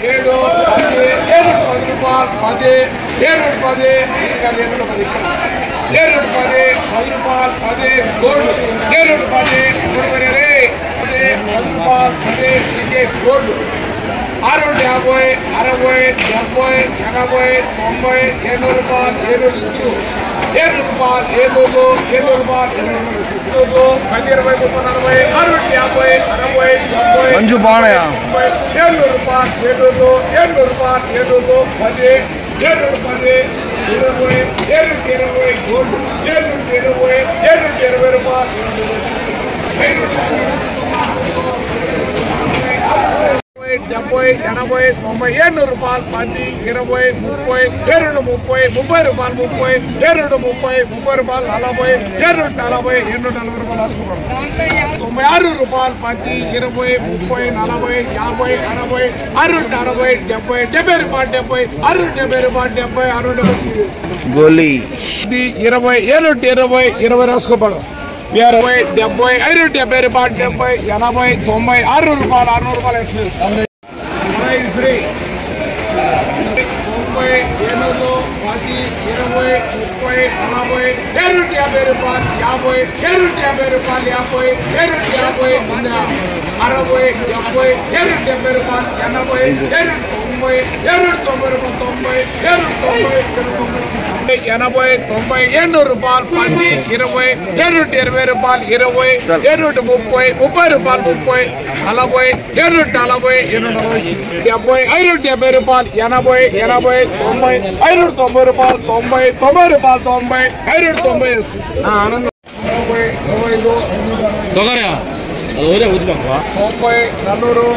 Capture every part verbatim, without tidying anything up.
ఏడు పది ఏడు పది రూపాయలు పది ఏడు పది ఏడు పది ఏడు పది పది రూపాయలు పది గోల్డ్ ఏడు పది పది పది రూపాయలు పది గోల్డ్ ఆరు యాభై అరవై డెబ్బై ఎనభై తొంభై ఏడు రూపాయలు ఏడు ఏడు రూపాయలు ఏడు ఏడు రూపాయలు ఏడు పది ఇరవై ముప్పై నలభై ఆరు యాభై అరవై డెబ్బై మంజు బాణయా ఏడు రూపాయలు ఏడు ఏడు రూపాయలు ఏడు పది ఏడు పది ఇరవై ఏడు ఇరవై గోల్డ్ ఏడు ఇరవై ఏడు ఇరవై రూపాయలు డెబ్బై ఎనభై తొంభై ఏడు రూపాయలు పది ఇరవై ముప్పై ఏడు ముప్పై ముప్పై రూపాయలు ముప్పై ఏడు ముప్పై ముప్పై రూపాయలు నలభై ఏడు నలభై ఏడు నలభై రూపాయలు రాసుకున్నాం తొంభై ఆరు రూపాయలు పది ఇరవై ముప్పై నలభై యాభై అరవై ఆరు అరవై డెబ్బై డెబ్బై రూపాయలు డెబ్బై ఆరు డెబ్బై రూపాయలు డెబ్బై ఆరు గోలీ ఇరవై ఏడు ఇరవై ఇరవై రాసుకోపడు ఇరవై డెబ్బై ఐదు డెబ్బై రూపాయలు డెబ్బై ఎనభై తొంభై ఆరు రూపాయలు ఆరు రూపాయలు వేస్తుంది ఫ్రీ ముప్పై ఏడు పది ఇరవై ముప్పై నలభై ఏడు యాభై రూపాయలు యాభై ఏడు యాభై రూపాయలు యాభై ఏడు యాభై అరవై డెబ్బై ఏడు డెబ్బై రూపాయలు ఎనభై ఏడు తొంభై ఏడు తొంభై రూపాయలు తొంభై ఏడు తొంభై తొంభై ఎనభై తొంభై ఏడు రూపాయలు పది ఇరవై ఏడు ఇరవై రూపాయలు ఇరవై ఏడు ముప్పై ముప్పై రూపాయలు ముప్పై నలభై ఏడు నలభై ఏడు నలభై డెబ్బై ఐదు డెబ్బై రూపాయలు ఎనభై ఎనభై తొంభై ఐదు తొంభై రూపాయలు తొంభై తొంభై రూపాయలు తొంభై ఐదు తొంభై ఆనందం తొంభై నన్నూరు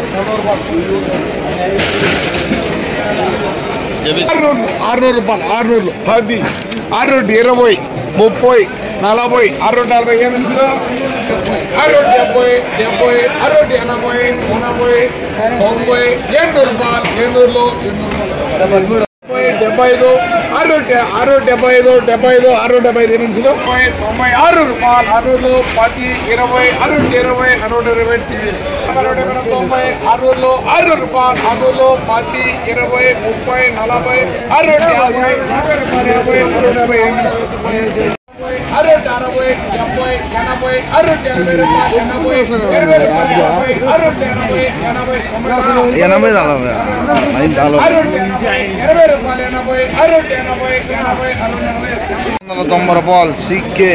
ఆరునూరు రూపాయలు ఆరునూరు పది ఆరునూరు ఇరవై ముప్పై నలభై ఆరు నలభై ఎనిమిది ఆరు డెబ్బై డెబ్బై ఆరు ఎనభై ఎనభై తొంభై ఏడు రూపాయలు ఏడులో డెబ్బై ఐదు ఆరు ఆరు డెబ్బై ఐదు డెబ్బై ఐదు ఆరు డెబ్బై ఐదు ఎనిమిది తొంభై తొంభై ఆరు రూపాయలు ఆరులో పది ఇరవై ఆరు ఇరవై ఆరు ఇరవై తొంభై ఆరులో ఆరు రూపాయలు ఆరులో పది ఇరవై ముప్పై నలభై ఆరు యాభై యాభై ఆరు డెబ్బై ఎనిమిది ఆరు అరవై డెబ్బై ఎనభై ఆరు ఎనభై రూపాయలు ఎనభై ఇరవై రూపాయలు ఆరు ఎనభై ఎనభై ఎనభై ఆరు ఇరవై రూపాయలు ఎనభై ఆరు ఎనభై ఎనభై ఆరు వందల తొంభై రూపాయలు సిక్కే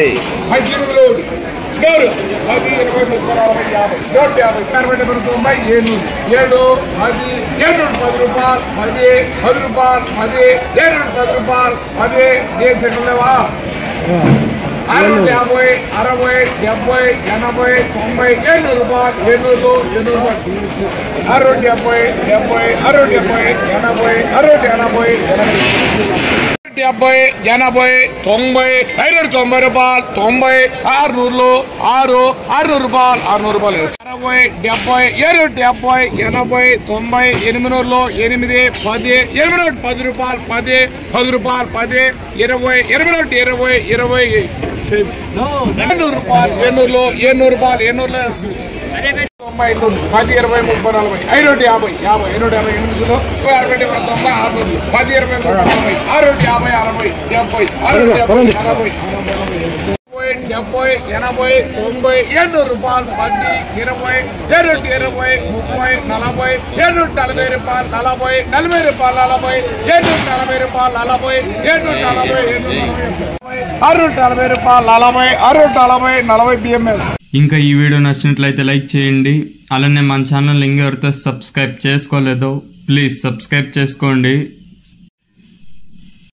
పది ఇరవై ముప్పై నలభై యాభై నూట యాభై అరవై డెబ్బై తొంభై ఏడు ఏడు పది ఏడు పది రూపాయలు పది పది రూపాయలు పది ఏడు పది రూపాయలు పది ఏ సెకండ్ లేవా ఆరు యాభై అరవై డెబ్బై ఎనభై తొంభై ఏడు రూపాయలు ఏడు ఏడు ఆరు డెబ్బై డెబ్బై ఆరు డెబ్బై ఎనభై ఆరు ఎనభై డెబ్బై ఎనభై తొంభై ఐదు తొంభై రూపాయలు తొంభై ఆరునూరులో ఆరు ఆరునూరు రూపాయలు ఆరునూరు రూపాయలు అరవై డెబ్బై ఏడు డెబ్బై ఎనభై తొంభై ఎనిమిదిలో ఎనిమిది పది ఎనిమిది పది రూపాయలు పది పది రూపాయలు పది ఇరవై ఇరవై ఒకటి ఇరవై ఇరవై ఎన్నూరు రూపాయలు ఎన్నూరులో ఎన్నూరు రూపాయలు ఎన్నూరులో తొంభై ఎన్నూరు పది ఇరవై ముప్పై నలభై ఐదు యాభై యాభై ఎన్నూట యాభై ఎనిమిదిలో అరవై డెబ్బై తొంభై ఆరునూరు పది ఇరవై నలభై ఆరు యాభై అరవై డెబ్బై ఆరు నలభై డెబ్బై ఎనభై తొంభై ఏడు రూపాయలు పది ఇరవై ఏడు ఇరవై ముప్పై నలభై ఏడు నలభై రూపాయలు నలభై నలభై రూపాయలు నలభై ఏడు నలభై రూపాయలు నలభై ఏడు నలభై ఆరు నలభై రూపాయలు నలభై ఆరు నలభై నలభై బిఎంఎస్. ఇంకా ఈ వీడియో నచ్చినట్లయితే లైక్ చేయండి. అలానే మన ఛానల్ ఇంకెవరితో సబ్స్క్రైబ్ చేసుకోలేదో ప్లీజ్ సబ్స్క్రైబ్ చేసుకోండి.